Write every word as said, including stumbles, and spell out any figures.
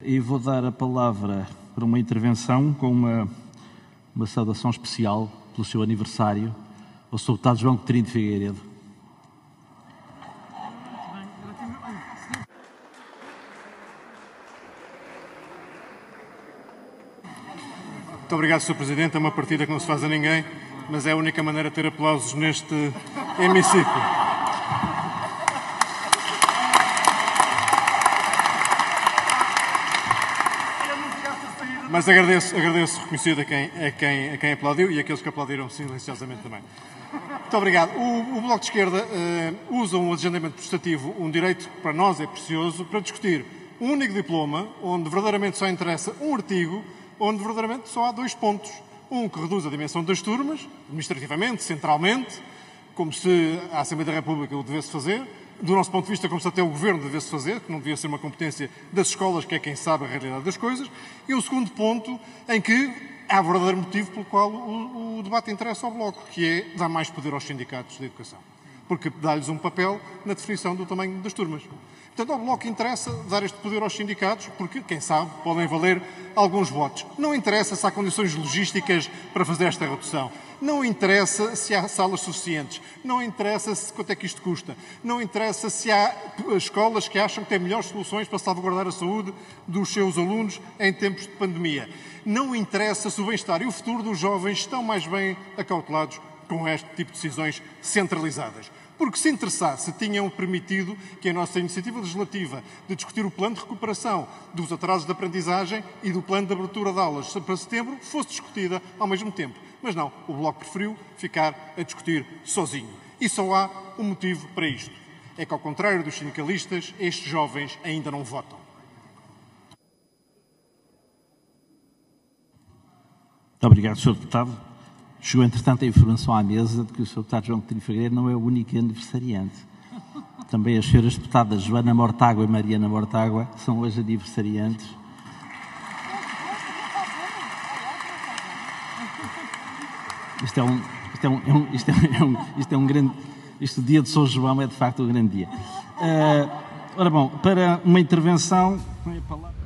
E vou dar a palavra para uma intervenção com uma, uma saudação especial pelo seu aniversário ao senhor Deputado João Coutinho de Figueiredo. Muito obrigado, senhor Presidente. É uma partida que não se faz a ninguém, mas é a única maneira de ter aplausos neste hemiciclo. Mas agradeço, agradeço reconhecido a quem, a, quem, a quem aplaudiu e aqueles que aplaudiram silenciosamente também. Muito obrigado. O, o Bloco de Esquerda uh, usa um agendamento prestativo, um direito que para nós é precioso, para discutir um único diploma, onde verdadeiramente só interessa um artigo, onde verdadeiramente só há dois pontos. Um que reduz a dimensão das turmas, administrativamente, centralmente, como se a Assembleia da República o devesse fazer, do nosso ponto de vista, como se até o Governo devesse fazer, que não devia ser uma competência das escolas, que é quem sabe a realidade das coisas, e um segundo ponto em que há verdadeiro motivo pelo qual o, o debate interessa ao Bloco, que é dar mais poder aos sindicatos de educação, porque dá-lhes um papel na definição do tamanho das turmas. Portanto, ao Bloco interessa dar este poder aos sindicatos, porque, quem sabe, podem valer alguns votos. Não interessa se há condições logísticas para fazer esta redução. Não interessa se há salas suficientes. Não interessa se, quanto é que isto custa. Não interessa se há escolas que acham que têm melhores soluções para salvaguardar a saúde dos seus alunos em tempos de pandemia. Não interessa se o bem-estar e o futuro dos jovens estão mais bem acautelados com este tipo de decisões centralizadas. Porque se interessasse, tinham permitido que a nossa iniciativa legislativa de discutir o plano de recuperação dos atrasos de aprendizagem e do plano de abertura de aulas para setembro fosse discutida ao mesmo tempo. Mas não, o Bloco preferiu ficar a discutir sozinho. E só há um motivo para isto. É que, ao contrário dos sindicalistas, estes jovens ainda não votam. Muito obrigado, senhor Deputado. Chegou, entretanto, a informação à mesa de que o senhor Deputado João Coutinho de Figueiredo não é o único aniversariante. Também as senhoras deputadas Joana Mortágua e Mariana Mortágua são hoje aniversariantes. Isto é um, isto é um, é um, isto é um, isto é um grande... Este dia de São João é, de facto, um grande dia. Uh, ora bom, para uma intervenção... Com a palavra...